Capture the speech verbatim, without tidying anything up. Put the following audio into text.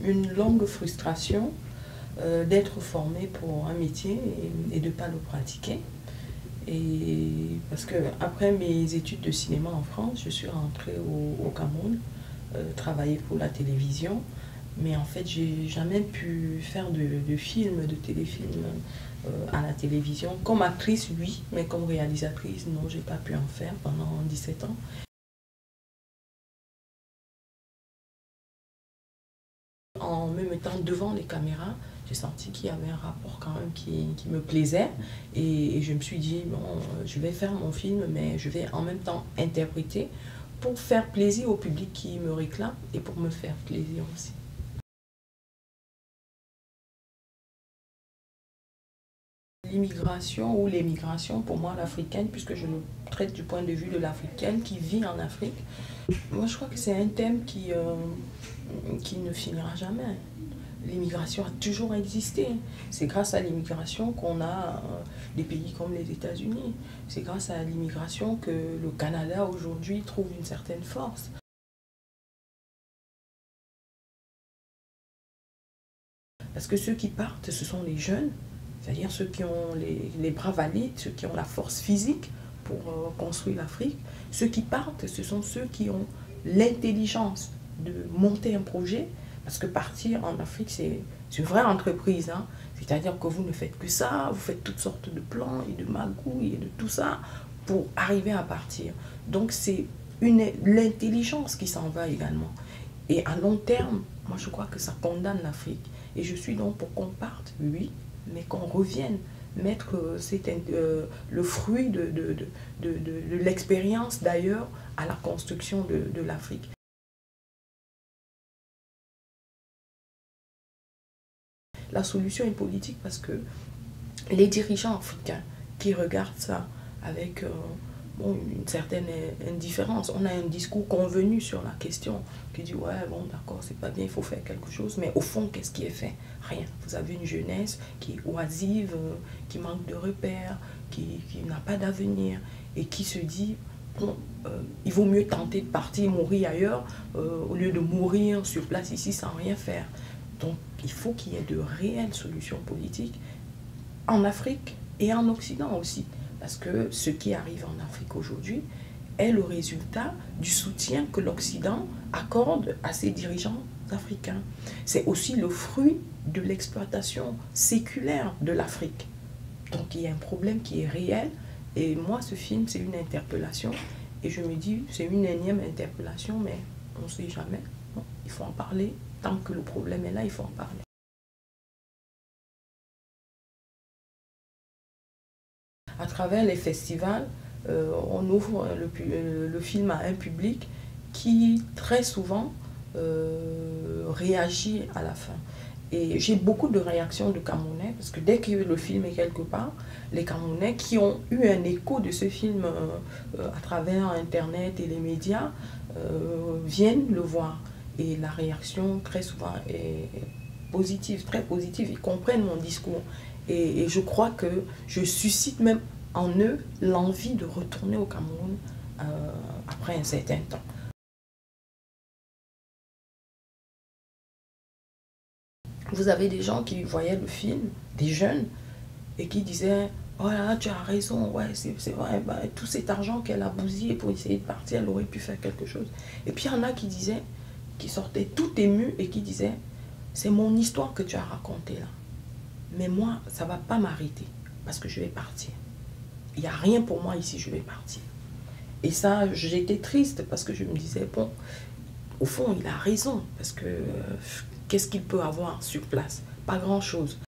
une longue frustration euh, d'être formé pour un métier et, et de ne pas le pratiquer. Et parce que après mes études de cinéma en France, je suis rentrée au, au Cameroun, euh, travailler pour la télévision. Mais en fait, j'ai jamais pu faire de, de films, de téléfilms euh, à la télévision. Comme actrice, oui, mais comme réalisatrice, non, j'ai pas pu en faire pendant dix-sept ans. En me mettant devant les caméras, j'ai senti qu'il y avait un rapport quand même qui, qui me plaisait. Et, et je me suis dit, bon, je vais faire mon film, mais je vais en même temps interpréter pour faire plaisir au public qui me réclame et pour me faire plaisir aussi. L'immigration ou l'émigration, pour moi, l'africaine, puisque je le traite du point de vue de l'africaine qui vit en Afrique, moi je crois que c'est un thème qui, euh, qui ne finira jamais. L'immigration a toujours existé. C'est grâce à l'immigration qu'on a euh, des pays comme les États-Unis. C'est grâce à l'immigration que le Canada aujourd'hui trouve une certaine force. Parce que ceux qui partent, ce sont les jeunes, c'est-à-dire ceux qui ont les, les bras valides, ceux qui ont la force physique pour euh, construire l'Afrique. Ceux qui partent, ce sont ceux qui ont l'intelligence de monter un projet. Parce que partir en Afrique, c'est une vraie entreprise. Hein. C'est-à-dire que vous ne faites que ça, vous faites toutes sortes de plans et de magouilles et de tout ça pour arriver à partir. Donc c'est l'intelligence qui s'en va également. Et à long terme, moi je crois que ça condamne l'Afrique. Et je suis donc pour qu'on parte, oui, mais qu'on revienne mettre euh, le fruit de, de, de, de, de, de l'expérience d'ailleurs à la construction de, de l'Afrique. La solution est politique parce que les dirigeants africains qui regardent ça avec euh, bon, une certaine indifférence, on a un discours convenu sur la question qui dit ouais bon d'accord c'est pas bien, il faut faire quelque chose, mais au fond qu'est-ce qui est fait? Rien. Vous avez une jeunesse qui est oisive, euh, qui manque de repères, qui, qui n'a pas d'avenir et qui se dit bon, euh, il vaut mieux tenter de partir mourir ailleurs euh, au lieu de mourir sur place ici sans rien faire. Donc il faut qu'il y ait de réelles solutions politiques en Afrique et en Occident aussi. Parce que ce qui arrive en Afrique aujourd'hui est le résultat du soutien que l'Occident accorde à ses dirigeants africains. C'est aussi le fruit de l'exploitation séculaire de l'Afrique. Donc il y a un problème qui est réel. Et moi, ce film, c'est une interpellation. Et je me dis, c'est une énième interpellation, mais on ne sait jamais. Bon, il faut en parler. Tant que le problème est là, il faut en parler. À travers les festivals, euh, on ouvre le, le film à un public qui, très souvent, euh, réagit à la fin. Et j'ai beaucoup de réactions de Camerounais, parce que dès que le film est quelque part, les Camerounais qui ont eu un écho de ce film euh, à travers Internet et les médias euh, viennent le voir. Et la réaction, très souvent, est positive, très positive. Ils comprennent mon discours. Et, et je crois que je suscite même en eux l'envie de retourner au Cameroun euh, après un certain temps. Vous avez des gens qui voyaient le film, des jeunes, et qui disaient « Oh là, tu as raison, ouais, c'est vrai, bah, tout cet argent qu'elle a bousillé pour essayer de partir, elle aurait pu faire quelque chose. » Et puis il y en a qui disaient, qui sortaient tout émus et qui disaient « C'est mon histoire que tu as racontée là. Mais moi, ça ne va pas m'arrêter parce que je vais partir. Il n'y a rien pour moi ici, je vais partir. » Et ça, j'étais triste parce que je me disais, bon, au fond, il a raison. Parce que euh, qu'est-ce qu'il peut avoir sur place? Pas grand-chose.